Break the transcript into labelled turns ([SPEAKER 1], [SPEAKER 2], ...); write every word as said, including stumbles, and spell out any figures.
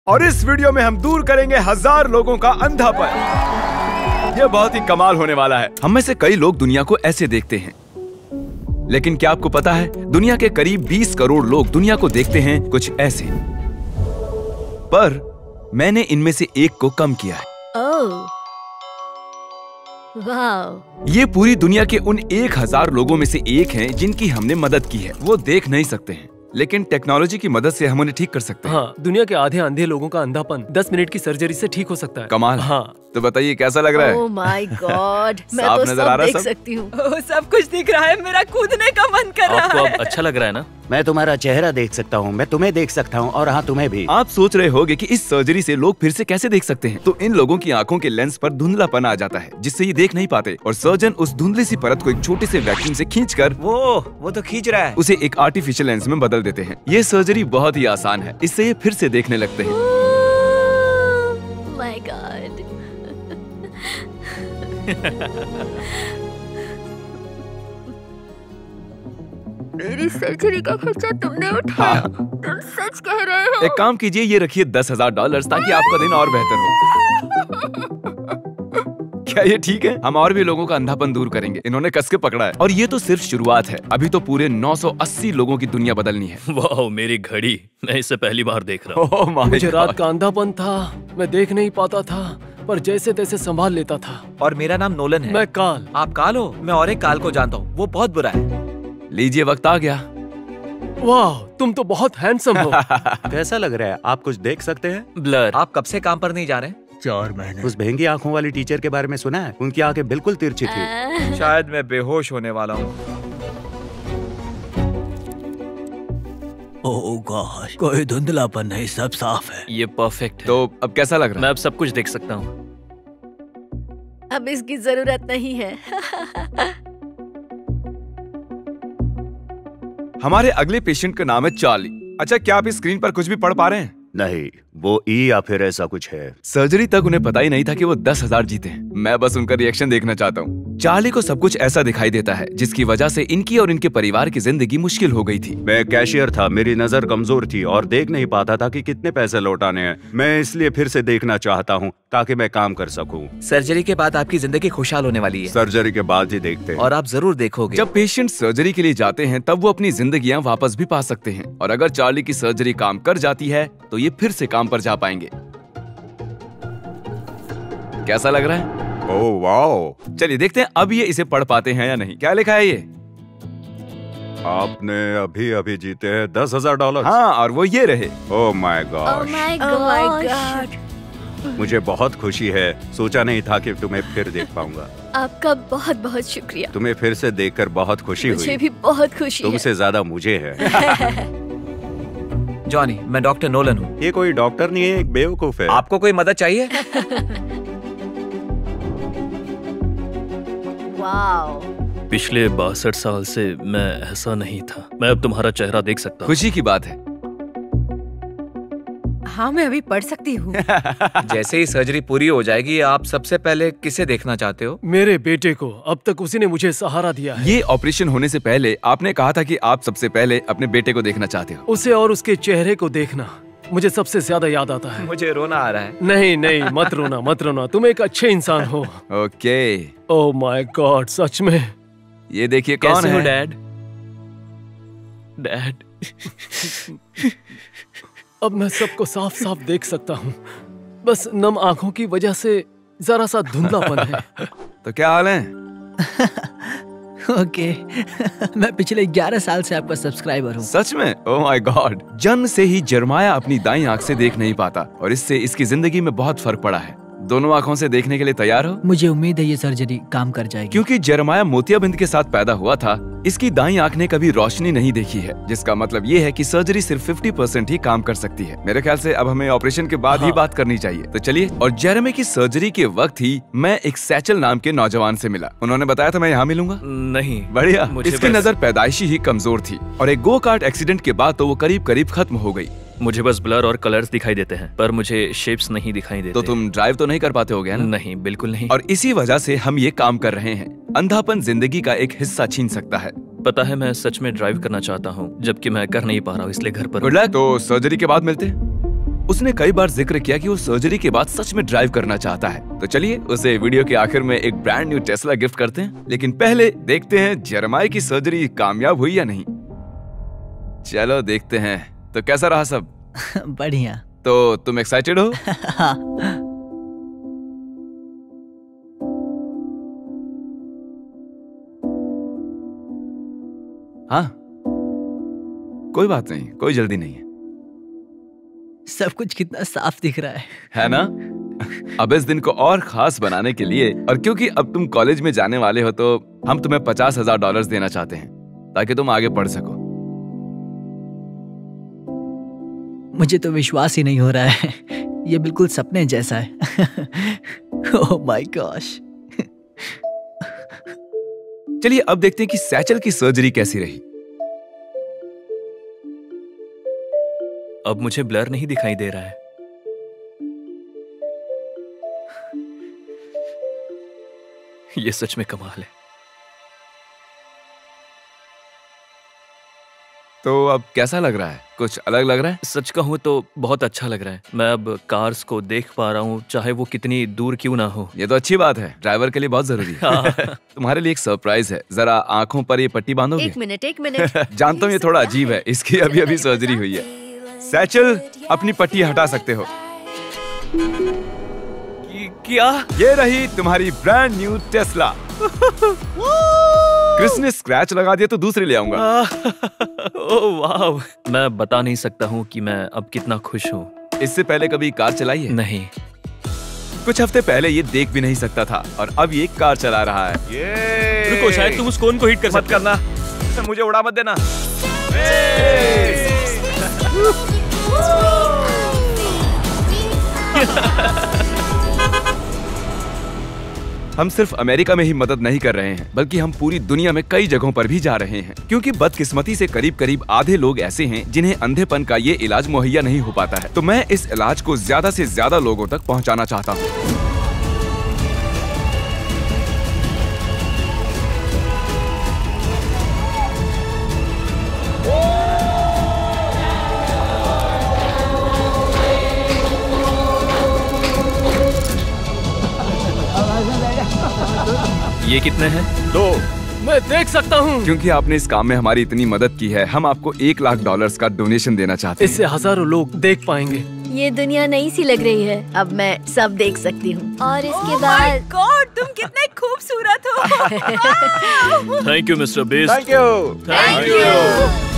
[SPEAKER 1] और इस वीडियो में हम दूर करेंगे हजार लोगों का अंधापन। यह बहुत ही कमाल होने वाला है। हम में से कई लोग दुनिया को ऐसे देखते हैं, लेकिन क्या आपको पता है दुनिया के करीब बीस करोड़ लोग दुनिया को देखते हैं कुछ ऐसे। पर मैंने इनमें से एक को कम किया है।
[SPEAKER 2] ओह, वाव।
[SPEAKER 1] ये पूरी दुनिया के उन एक हजार लोगों में से एक हैं जिनकी हमने मदद की है। वो देख नहीं सकते हैं, लेकिन टेक्नोलॉजी की मदद से हम उन्हें ठीक कर सकते हैं।
[SPEAKER 3] हाँ, दुनिया के आधे अंधे लोगों का अंधापन दस मिनट की सर्जरी से ठीक हो सकता है।
[SPEAKER 1] कमाल।
[SPEAKER 3] हाँ,
[SPEAKER 1] तो बताइए कैसा लग रहा है?
[SPEAKER 2] ओह माय गॉड, मैं
[SPEAKER 1] साफ
[SPEAKER 2] तो
[SPEAKER 1] नजर
[SPEAKER 2] सब
[SPEAKER 1] आ रहा है
[SPEAKER 2] देख
[SPEAKER 1] सब?
[SPEAKER 2] सकती हूँ।
[SPEAKER 4] ओह, सब कुछ दिख रहा है, मेरा कूदने का मन कर रहा
[SPEAKER 5] आपको
[SPEAKER 4] है।
[SPEAKER 5] अब अच्छा लग रहा है ना?
[SPEAKER 6] मैं तुम्हारा चेहरा देख सकता हूँ, मैं तुम्हें देख सकता हूँ और हाँ तुम्हें भी।
[SPEAKER 1] आप सोच रहे होंगे कि इस सर्जरी से लोग फिर से कैसे देख सकते हैं। तो इन लोगों की आंखों के लेंस पर धुंधलापन आ जाता है, जिससे ये देख नहीं पाते, और सर्जन उस धुंधली सी परत को एक छोटे से वैक्यूम से खींचकर
[SPEAKER 5] वो वो तो खींच रहा है।
[SPEAKER 1] उसे एक आर्टिफिशियल लेंस में बदल देते हैं। ये सर्जरी बहुत ही आसान है, इससे ये फिर से देखने लगते हैं।
[SPEAKER 2] My God. मेरी सर्जरी का खर्चा तुमने उठाया।
[SPEAKER 1] हाँ।
[SPEAKER 2] तुम सच कह रहे हो?
[SPEAKER 1] एक काम कीजिए, ये रखिए दस हजार डॉलर ताकि आपका दिन और बेहतर हो। क्या ये ठीक है? हम और भी लोगों का अंधापन दूर करेंगे। इन्होंने कस के पकड़ा है, और ये तो सिर्फ शुरुआत है। अभी तो पूरे नौ सौ अस्सी लोगों की दुनिया बदलनी है।
[SPEAKER 5] वाह, मेरी घड़ी, मैं इसे पहली बार देख रहा हूँ।
[SPEAKER 1] ओह माय
[SPEAKER 3] मुझे रात
[SPEAKER 1] गॉड।
[SPEAKER 3] का अंधापन था, मैं देख नहीं पाता था, पर जैसे तैसे संभाल लेता था।
[SPEAKER 5] और मेरा नाम नोलन है।
[SPEAKER 3] मैं काल।
[SPEAKER 5] आप काल हो? मैं और एक काल को जानता हूँ, वो बहुत बुरा है।
[SPEAKER 1] लीजिए, वक्त आ गया।
[SPEAKER 3] वाह, तुम तो बहुत हैंडसम हो।
[SPEAKER 6] कैसा लग रहा है? आप कुछ देख सकते हैं?
[SPEAKER 5] ब्लर। आप कब से काम पर नहीं जा रहे?
[SPEAKER 6] चार महीने। उस बहंगी आंखों वाली टीचर के बारे में सुना है? उनकी आंखें बिल्कुल तिरछी थी।
[SPEAKER 2] आह,
[SPEAKER 5] शायद मैं बेहोश होने वाला हूँ।
[SPEAKER 7] ओह गॉश, कोई धुंधलापन नहीं, सब साफ है।
[SPEAKER 5] ये परफेक्ट है।
[SPEAKER 1] तो अब कैसा लग रहा
[SPEAKER 5] मैं
[SPEAKER 1] है?
[SPEAKER 5] अब सब कुछ देख सकता हूँ।
[SPEAKER 2] अब इसकी जरूरत नहीं है।
[SPEAKER 1] हमारे अगले पेशेंट का नाम है चार्ली। अच्छा, क्या आप इस स्क्रीन पर कुछ भी पढ़ पा रहे हैं?
[SPEAKER 6] नहीं, वो ई या फिर ऐसा कुछ है।
[SPEAKER 1] सर्जरी तक उन्हें पता ही नहीं था कि वो दस हजार जीते हैं। मैं बस उनका रिएक्शन देखना चाहता हूँ। चार्ली को सब कुछ ऐसा दिखाई देता है जिसकी वजह से इनकी और इनके परिवार की जिंदगी मुश्किल हो गई थी।
[SPEAKER 6] मैं कैशियर था, मेरी नजर कमजोर थी और देख नहीं पाता था कि कितने पैसे लौटाने हैं। मैं इसलिए फिर से देखना चाहता हूँ ताकि मैं काम कर सकूँ।
[SPEAKER 5] सर्जरी के बाद आपकी जिंदगी खुशहाल होने वाली है,
[SPEAKER 6] सर्जरी के बाद ही देखते हैं।
[SPEAKER 5] और आप जरूर देखोगे।
[SPEAKER 1] जब पेशेंट सर्जरी के लिए जाते हैं तब वो अपनी जिंदगियां वापस भी पा सकते हैं, और अगर चार्ली की सर्जरी काम कर जाती है तो ये फिर से काम पर जा पाएंगे। कैसा लग रहा है?
[SPEAKER 6] Oh wow.
[SPEAKER 1] चलिए देखते हैं अब ये इसे पढ़ पाते हैं या नहीं। क्या लिखा है ये?
[SPEAKER 6] आपने अभी अभी जीते हैं दस हजार डॉलर।
[SPEAKER 1] हाँ, और वो ये रहे।
[SPEAKER 6] Oh my
[SPEAKER 2] oh
[SPEAKER 6] god,
[SPEAKER 2] my
[SPEAKER 4] Oh my
[SPEAKER 2] god.
[SPEAKER 6] मुझे बहुत खुशी है। सोचा नहीं था कि तुम्हें फिर देख पाऊंगा।
[SPEAKER 2] आपका बहुत बहुत शुक्रिया।
[SPEAKER 6] तुम्हें फिर से देखकर बहुत खुशी
[SPEAKER 2] मुझे
[SPEAKER 6] हुई।
[SPEAKER 2] भी बहुत खुशी है।
[SPEAKER 6] तुमसे ज्यादा मुझे है।
[SPEAKER 5] जॉनी, मैं डॉक्टर नोलन हूँ।
[SPEAKER 6] ये कोई डॉक्टर नहीं है, एक बेवकूफ है।
[SPEAKER 5] आपको कोई मदद चाहिए?
[SPEAKER 2] वाओ।
[SPEAKER 5] पिछले बासठ साल से मैं ऐसा नहीं था। मैं अब तुम्हारा चेहरा देख सकता हूँ।
[SPEAKER 1] खुशी की बात है।
[SPEAKER 4] हाँ, मैं अभी पढ़ सकती हूँ।
[SPEAKER 5] जैसे ही सर्जरी पूरी हो जाएगी, आप सबसे पहले किसे देखना चाहते हो?
[SPEAKER 3] मेरे बेटे को। अब तक उसी ने मुझे सहारा दिया है।
[SPEAKER 1] ये ऑपरेशन होने से पहले आपने कहा था कि आप सबसे पहले अपने बेटे को देखना चाहते हो।
[SPEAKER 3] उसे और उसके चेहरे को देखना मुझे सबसे ज्यादा याद आता है।
[SPEAKER 5] मुझे रोना आ रहा है।
[SPEAKER 3] नहीं नहीं, मत रोना मत रोना, तुम एक अच्छे इंसान हो।
[SPEAKER 1] ओके,
[SPEAKER 3] ओह माय गॉड, सच में।
[SPEAKER 1] ये देखिए कौन
[SPEAKER 5] कैसे हो
[SPEAKER 1] है?
[SPEAKER 5] डैड? डैड।
[SPEAKER 3] अब मैं सबको साफ साफ देख सकता हूँ, बस नम आंखों की वजह से जरा सा धुंधलापन है।
[SPEAKER 1] तो क्या हाल है?
[SPEAKER 7] ओके। मैं पिछले ग्यारह साल से आपका सब्सक्राइबर हूँ।
[SPEAKER 1] सच में? Oh my god. जन्म से ही जरमाया अपनी दाईं आंख से देख नहीं पाता, और इससे इसकी जिंदगी में बहुत फर्क पड़ा है। दोनों आंखों से देखने के लिए तैयार हो?
[SPEAKER 7] मुझे उम्मीद है ये सर्जरी काम कर जाएगी।
[SPEAKER 1] क्योंकि जरमाया मोतियाबिंद के साथ पैदा हुआ था, इसकी दाईं आंख ने कभी रोशनी नहीं देखी है, जिसका मतलब ये है कि सर्जरी सिर्फ पचास परसेंट ही काम कर सकती है। मेरे ख्याल से अब हमें ऑपरेशन के बाद
[SPEAKER 3] हाँ।
[SPEAKER 1] ही बात करनी चाहिए। तो चलिए। और जेरेमी की सर्जरी के वक्त ही मैं एक सैचल नाम के नौजवान से मिला। उन्होंने बताया था मैं यहाँ मिलूंगा।
[SPEAKER 5] नहीं,
[SPEAKER 1] बढ़िया।
[SPEAKER 5] मुझे
[SPEAKER 1] इसकी
[SPEAKER 5] बस-
[SPEAKER 1] नजर पैदाइशी ही कमजोर थी, और एक गो कार्ट एक्सीडेंट के बाद तो वो करीब करीब खत्म हो गई।
[SPEAKER 5] मुझे बस ब्लर और कलर्स दिखाई देते हैं, पर मुझे शेप्स नहीं दिखाई देते।
[SPEAKER 1] तो तुम ड्राइव तो नहीं कर पाते होगे ना?
[SPEAKER 5] नहीं, बिल्कुल नहीं।
[SPEAKER 1] और इसी वजह से हम ये काम कर रहे हैं। अंधापन जिंदगी का एक हिस्सा छीन सकता है।
[SPEAKER 5] पता है, मैं सच में ड्राइव करना चाहता हूँ, जबकि मैं कर नहीं पा रहा हूँ, इसलिए घर पर
[SPEAKER 1] गुड लक। तो सर्जरी के बाद मिलते हैं। उसने कई बार जिक्र किया कि वो सर्जरी के बाद सच में ड्राइव करना चाहता है। तो चलिए उसे वीडियो के आखिर में एक ब्रांड न्यू टेस्ला गिफ्ट करते हैं। लेकिन पहले देखते हैं जेरेमाया की सर्जरी कामयाब हुई या नहीं। चलो देखते हैं। तो कैसा रहा सब?
[SPEAKER 7] बढ़िया।
[SPEAKER 1] तो तुम एक्साइटेड हो?
[SPEAKER 7] हाँ।
[SPEAKER 1] हाँ, कोई बात नहीं, कोई जल्दी नहीं है।
[SPEAKER 7] सब कुछ कितना साफ दिख रहा है
[SPEAKER 1] है ना? अब इस दिन को और खास बनाने के लिए, और क्योंकि अब तुम कॉलेज में जाने वाले हो, तो हम तुम्हें पचास हजार डॉलर देना चाहते हैं ताकि तुम आगे पढ़ सको।
[SPEAKER 7] मुझे तो विश्वास ही नहीं हो रहा है। ये बिल्कुल सपने जैसा है। Oh my gosh.
[SPEAKER 1] चलिए अब देखते हैं कि सैचल की सर्जरी कैसी रही।
[SPEAKER 5] अब मुझे ब्लर नहीं दिखाई दे रहा है। ये सच में कमाल है।
[SPEAKER 1] तो अब कैसा लग रहा है? कुछ अलग लग रहा है?
[SPEAKER 5] सच कहूँ तो बहुत अच्छा लग रहा है। मैं अब कार्स को देख पा रहा हूँ, चाहे वो कितनी दूर क्यों ना हो।
[SPEAKER 1] ये तो अच्छी बात है, ड्राइवर के लिए बहुत जरूरी है। तुम्हारे लिए एक सरप्राइज है। जरा आंखों पर ये पट्टी बांधोगे?
[SPEAKER 2] एक मिनट एक मिनट।
[SPEAKER 1] जानता हूँ ये थोड़ा अजीब है, इसकी अभी अभी सर्जरी हुई है। सैचल, अपनी पट्टी हटा सकते हो।
[SPEAKER 5] क्या?
[SPEAKER 1] ये रही तुम्हारी ब्रांड न्यू टेस्ला। क्रिस ने स्क्रैच लगा दिया तो दूसरी ले आऊंगा।
[SPEAKER 5] ओह वाह, मैं बता नहीं सकता हूँ कि मैं अब कितना खुश हूँ।
[SPEAKER 1] इससे पहले कभी कार चलाई है?
[SPEAKER 5] नहीं।
[SPEAKER 1] कुछ हफ्ते पहले ये देख भी नहीं सकता था और अब ये कार चला रहा है। ये
[SPEAKER 5] रुको, शायद तुम उस कोन को हिट कर
[SPEAKER 1] मत करना, मुझे उड़ा मत देना। हम सिर्फ अमेरिका में ही मदद नहीं कर रहे हैं, बल्कि हम पूरी दुनिया में कई जगहों पर भी जा रहे हैं, क्योंकि बदकिस्मती से करीब करीब आधे लोग ऐसे हैं जिन्हें अंधेपन का ये इलाज मुहैया नहीं हो पाता है। तो मैं इस इलाज को ज्यादा से ज्यादा लोगों तक पहुंचाना चाहता हूं।
[SPEAKER 5] ये कितने हैं?
[SPEAKER 1] दो।
[SPEAKER 3] मैं देख सकता हूँ।
[SPEAKER 1] क्योंकि आपने इस काम में हमारी इतनी मदद की है, हम आपको एक लाख डॉलर्स का डोनेशन देना चाहते हैं।
[SPEAKER 3] इससे हजारों लोग देख पाएंगे।
[SPEAKER 2] ये दुनिया नई सी लग रही है। अब मैं सब देख सकती हूँ। और इसके बाद
[SPEAKER 4] गॉड, तुम कितने खूबसूरत हो।
[SPEAKER 5] Thank you mister Beast.
[SPEAKER 1] Thank you.
[SPEAKER 5] Thank you.